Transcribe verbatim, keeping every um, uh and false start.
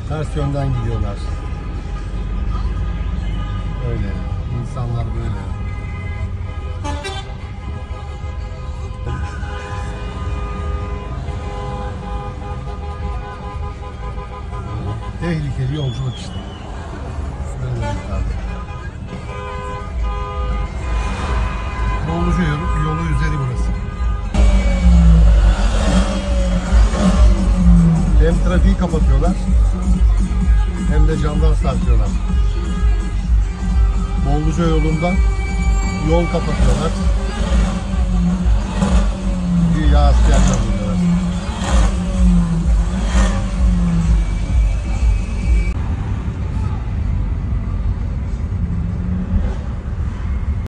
Ters yönden gidiyorlar. Öyle. İnsanlar böyle. Tehlikeli yolculuk işte. Böyle lazım. Bolluca yolu, yolu üzeri burası. Hem trafiği kapatıyorlar hem de camdan sarkıyorlar. Bolluca yolunda yol kapatıyorlar. Güya askerler.